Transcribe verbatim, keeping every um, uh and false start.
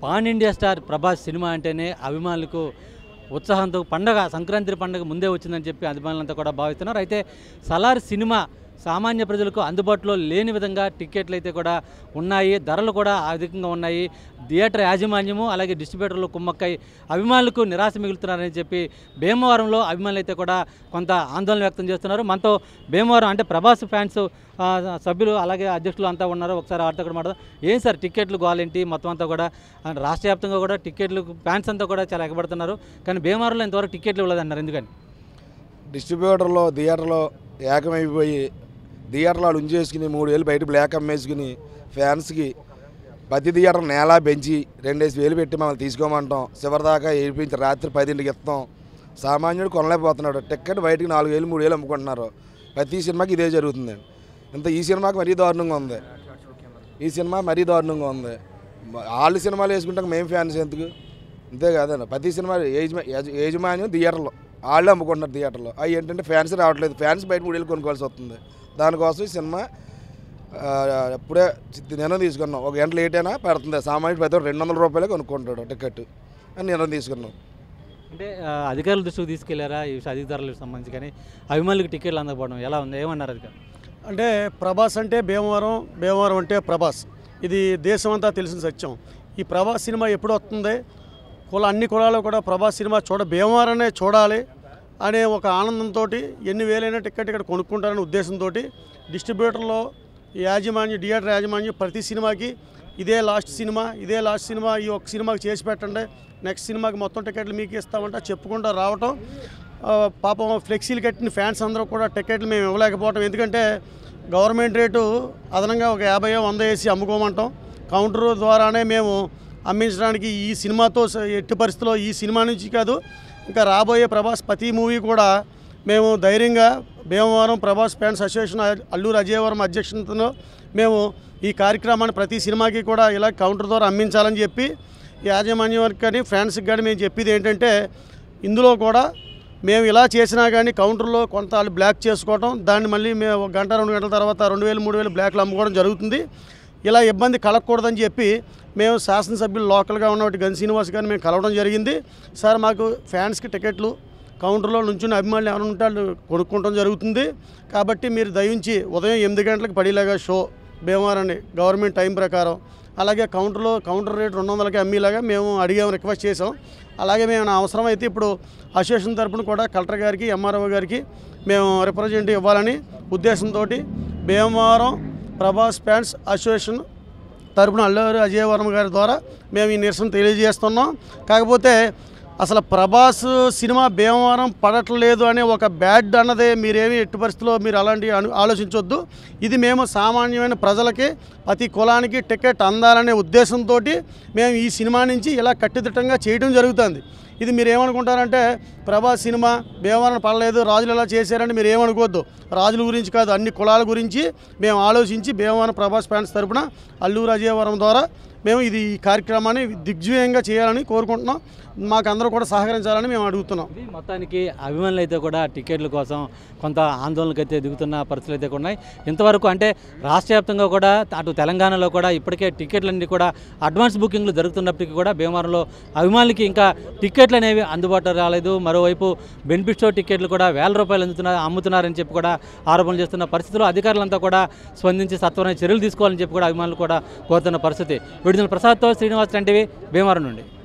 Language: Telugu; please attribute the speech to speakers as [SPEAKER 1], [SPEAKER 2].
[SPEAKER 1] Pan India star Prabhas cinema అంటేనే అభిమానులకు ఉత్సాహంతో పండగ సంక్రాంతి పండుగ ముందే వచ్చిందని చెప్పి అభిమానులంతా కూడా భావిస్తున్నారు. అయితే సలార్ సినిమా సామాన్య ప్రజలకు అందుబాటులో లేని విధంగా టికెట్లు అయితే కూడా ఉన్నాయి, ధరలు కూడా అధికంగా ఉన్నాయి. థియేటర్ యాజమాన్యము అలాగే డిస్ట్రిబ్యూటర్లు కుమ్మక్కై అభిమానులకు నిరాశ మిగులుతున్నారని చెప్పి భీమవరంలో అభిమానులు అయితే కూడా కొంత ఆందోళన వ్యక్తం చేస్తున్నారు. మనతో భీమవరం అంటే ప్రభాస్ ఫ్యాన్స్ సభ్యులు అలాగే అధ్యక్షులు అంతా ఉన్నారు. ఒకసారి వారితో కూడా మాట్లాడదాం. ఏం సార్ టికెట్లు గోలేంటి మొత్తం అంతా కూడా రాష్ట్ర వ్యాప్తంగా కూడా టికెట్లు ఫ్యాన్స్ అంతా కూడా చాలా ఎగబడుతున్నారు, కానీ భీమవరంలో ఇంతవరకు టికెట్లు ఇవ్వలేదన్నారు. ఎందుకని?
[SPEAKER 2] డిస్ట్రిబ్యూటర్లో థియేటర్లో ఏకమైపోయి థియేటర్లో ఉంచేసుకుని మూడు వేలు బయట బ్లాక్ అమ్మేసుకుని ఫ్యాన్స్కి ప్రతి థియేటర్ నేలా పెంచి రెండేసి వేలు పెట్టి మమ్మల్ని తీసుకోమంటాం, చివరిదాకా ఏడిపించి రాత్రి పదింటికి ఇస్తాం. సామాన్యుడు కొనలేకపోతున్నాడు. టికెట్ బయటకి నాలుగు వేలు మూడు వేలు అమ్ముకుంటున్నారు. ప్రతి సినిమాకి ఇదే జరుగుతుందండి. ఇంత ఈ సినిమాకి మరీ దారుణంగా ఉంది. ఈ సినిమా మరీ దారుణంగా ఉంది. వాళ్ళు సినిమాలు వేసుకుంటాం, మేము ఫ్యాన్స్ ఎందుకు? అంతే కాదండి. ప్రతి సినిమా యజమా యజమాన్యం థియేటర్లో వాళ్ళే అమ్ముకుంటున్నారు. థియేటర్లో అవి ఏంటంటే ఫ్యాన్స్ రావట్లేదు. ఫ్యాన్స్ బయట మూడు వేలు కొనుక్కోవాల్సి వస్తుంది. దానికోసం ఈ సినిమా ఇప్పుడే నిర్ణయం తీసుకున్నాం. ఒక గంట లేట్ అయినా పడుతుంది. సామాన్యుడు ప్రతి రెండు వందల రూపాయలే కొనుక్కుంటాడు టికెట్ అని నిర్ణయం తీసుకున్నాం.
[SPEAKER 1] అంటే అధికారుల దృష్టికి తీసుకెళ్లారా ఈ అధికారులకు సంబంధించి? కానీ అభిమానులకు టికెట్లు అందకపోవడం ఎలా ఉంది, ఏమన్నారు అధికారులు?
[SPEAKER 3] అంటే ప్రభాస్ అంటే భీమవరం, భీమవరం అంటే ప్రభాస్, ఇది దేశం అంతా తెలిసిన సత్యం. ఈ ప్రభాస్ సినిమా ఎప్పుడు వస్తుంది, కుల అన్ని కులాలు కూడా ప్రభాస్ సినిమా చూడ భీమవరమే చూడాలి అనే ఒక ఆనందంతో ఎన్ని వేలైనా టికెట్ ఇక్కడ కొనుక్కుంటారనే ఉద్దేశంతో డిస్ట్రిబ్యూటర్లో యాజమాన్యం థియేటర్ యాజమాన్యం ప్రతి సినిమాకి ఇదే లాస్ట్ సినిమా ఇదే లాస్ట్ సినిమా ఈ ఒక్క సినిమాకి చేసి పెట్టండి, నెక్స్ట్ సినిమాకి మొత్తం టికెట్లు మీకు ఇస్తామంటే చెప్పుకుంటూ రావటం. పాపం ఫ్లెక్సీలు కట్టిన ఫ్యాన్స్ అందరూ కూడా టికెట్లు మేము ఇవ్వలేకపోవటం. ఎందుకంటే గవర్నమెంట్ రేటు అదనంగా ఒక యాభై వంద వేసి అమ్ముకోమంటాం. కౌంటర్ ద్వారానే మేము అమ్మించడానికి ఈ సినిమాతో ఎట్టి పరిస్థితుల్లో ఈ సినిమా నుంచి కాదు ఇంకా రాబోయే ప్రభాస్ ప్రతి మూవీ కూడా మేము ధైర్యంగా భీమవరం ప్రభాస్ ఫ్యాన్స్ అసోసియేషన్ అల్లూరు అజయవరం అధ్యక్షతలో మేము ఈ కార్యక్రమాన్ని ప్రతి సినిమాకి కూడా ఇలా కౌంటర్ ద్వారా అమ్మించాలని చెప్పి యాజమాన్యం వరకు కానీ ఫ్యాన్స్కి కానీ మేము చెప్పేది ఏంటంటే, ఇందులో కూడా మేము ఇలా చేసినా కానీ కౌంటర్లో కొంత వాళ్ళు బ్లాక్ చేసుకోవడం, దాన్ని మళ్ళీ మేము ఒక గంట రెండు గంటల తర్వాత రెండు వేలు మూడు వేలు బ్లాక్లు అమ్ముకోవడం జరుగుతుంది. ఇలా ఇబ్బంది కలగకూడదని చెప్పి మేము శాసనసభ్యులు లోకల్గా ఉన్నటువంటి గన్ శ్రీనివాస్ గారిని మేము కలవడం జరిగింది. సార్ మాకు ఫ్యాన్స్కి టికెట్లు కౌంటర్లో నుంచుని అభిమానులు ఎవరు ఉంటే వాళ్ళు కొనుక్కోవడం జరుగుతుంది, కాబట్టి మీరు దయించి ఉదయం ఎనిమిది గంటలకు పడేలాగా షో భీమవరాన్ని గవర్నమెంట్ టైం ప్రకారం, అలాగే కౌంటర్లో కౌంటర్ రేట్ రెండు వందలకి అమ్మేలాగా మేము అడిగాము, రిక్వెస్ట్ చేసాం. అలాగే మేము అవసరం అయితే ఇప్పుడు అసోసియేషన్ తరఫున కూడా కలెక్టర్ గారికి ఎంఆర్ఓ గారికి మేము రిప్రజెంటేటివ్ ఇవ్వాలని ఉద్దేశంతో భీమవరం ప్రభాస్ ఫ్యాన్స్ అసోసియేషన్ తరపున అల్లూరి అజయవర్మ గారి ద్వారా మేము ఈ నిరసన తెలియజేస్తున్నాం. కాకపోతే అసలు ప్రభాస్ సినిమా భీమవరం పడట్లేదు అనే ఒక బ్యాడ్ అన్నదే మీరేమి ఎట్టి పరిస్థితుల్లో మీరు అలాంటివి ఆలోచించవద్దు. ఇది మేము సామాన్యమైన ప్రజలకి ప్రతి కులానికి టికెట్ అందాలనే ఉద్దేశంతో మేము ఈ సినిమా నుంచి ఇలా కట్టుదిట్టంగా చేయడం జరుగుతుంది. ఇది మీరు ఏమనుకుంటారంటే ప్రభాస్ సినిమా భీమవరం పడలేదు, రాజులు ఎలా చేశారని మీరు ఏమనుకోవద్దు. రాజుల గురించి కాదు, అన్ని కులాల గురించి మేము ఆలోచించి భీమవరం ప్రభాస్ ఫ్యాన్స్ తరపున అల్లూరు అజయవరం ద్వారా మేము ఇది ఈ కార్యక్రమాన్ని దిగ్విజయంగా చేయాలని కోరుకుంటున్నాం. మాకు అందరూ కూడా సహకరించాలని మేము అడుగుతున్నాం.
[SPEAKER 1] మొత్తానికి అభిమానులు అయితే కూడా టికెట్ల కోసం కొంత ఆందోళనకు అయితే దిగుతున్న పరిస్థితులు అయితే ఉన్నాయి. ఇంతవరకు అంటే రాష్ట్ర వ్యాప్తంగా కూడా అటు తెలంగాణలో కూడా ఇప్పటికే టికెట్లన్నీ కూడా అడ్వాన్స్ బుకింగ్లు జరుగుతున్నప్పటికీ కూడా భీమవరంలో అభిమానులకి ఇంకా టికెట్లు అనేవి అందుబాటులో రాలేదు. మరోవైపు బెనిఫిట్ షో టికెట్లు కూడా వేల రూపాయలు అందుతున్నా అమ్ముతున్నారని చెప్పి కూడా ఆరోపణలు చేస్తున్న పరిస్థితుల్లో అధికారులంతా కూడా స్పందించి సత్వరమైన చర్యలు తీసుకోవాలని చెప్పి కూడా అభిమానులు కూడా కోరుతున్న పరిస్థితి. విడుదల ప్రసాద్తో శ్రీనివాస్ ఎన్టీవీ భీమవరం నుండి.